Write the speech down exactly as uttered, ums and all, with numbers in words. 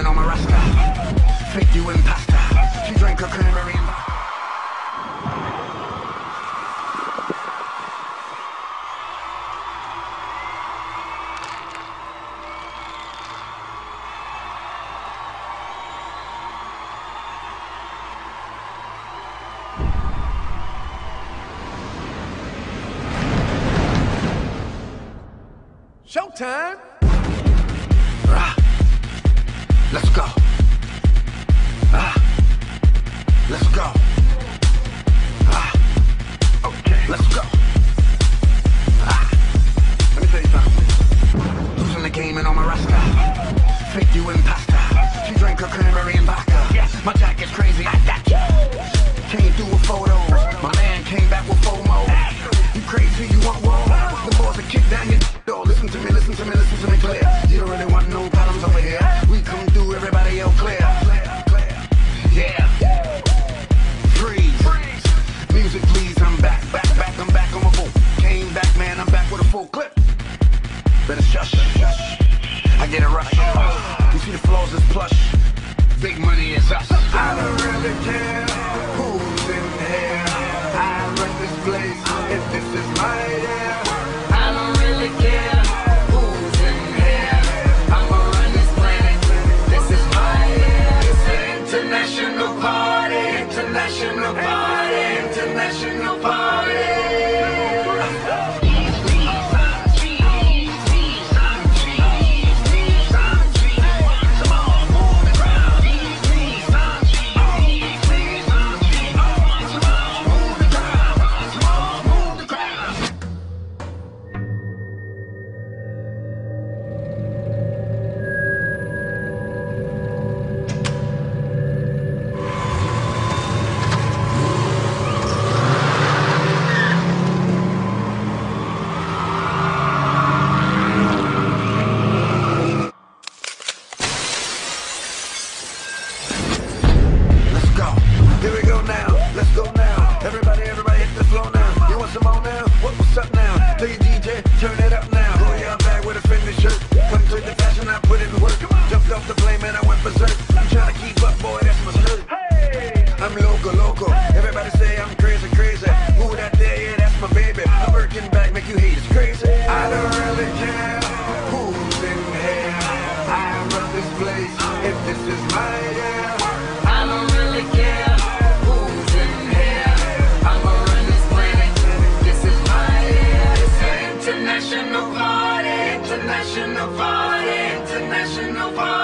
in on my rasta. Fake you imposter. She drank her cranberry and Showtime! ah, let's go. Ah, let's go. Ah, okay, let's go. Ah, let me tell you something. Losing the game and on my rasta. Fake you imposter. She drank her cranberry and vodka. Yes, my jacket's crazy. I got you. Came through with photos. My man came back with FOMO. You crazy? You want war? The boys are kick down your door. Listen to me, listen to me, listen to me clear. You don't really want no problems over here. We come through, everybody else clear. Yeah. Freeze. Music please, I'm back, back, back, I'm back on my boat. Came back, man, I'm back with a full clip. Better shush. I get a rush. You see the floors is plush. Big money is us. I don't really care who's in here. I run this place if this is my year. I don't really care who's in here. I'ma run this planet. This is my year. It's an international party. International party. International party. Here we go now, let's go now. Everybody, everybody hit the floor now. You want some more now? What, what's up now? Play your D J, turn it up now. Go your bag with a Fendi shirt. Come to the fashion, I put in work. Jumped off the plane, man, I went berserk. I'm trying to keep up, boy, that's my skirt. I'm loco, loco. Everybody say I'm crazy, crazy. Who that there? Yeah, that's my baby. I'm working back, make you hate, it's crazy. I don't really care who's in here. I run this place if this is my year. I don't really care. International party, international party, international party.